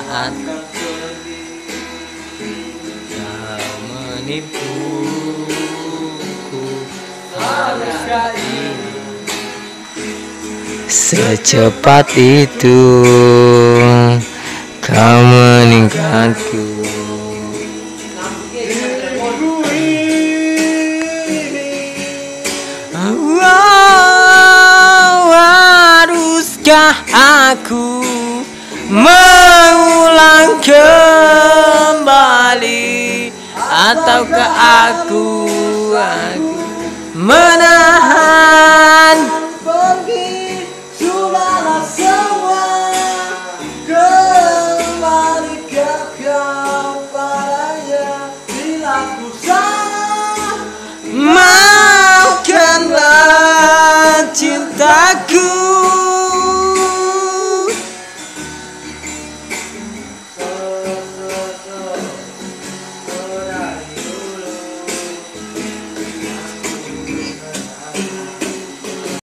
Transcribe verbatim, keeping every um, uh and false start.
saat kau menipuku. Haruskah ini secepat itu kau meninggalkanku? Wow, haruskah aku mengulang kembali, ataukah aku, aku menahan pergi? Sudahlah semua, kembali ke kau padanya. Bila ku salah, maafkanlah cintaku.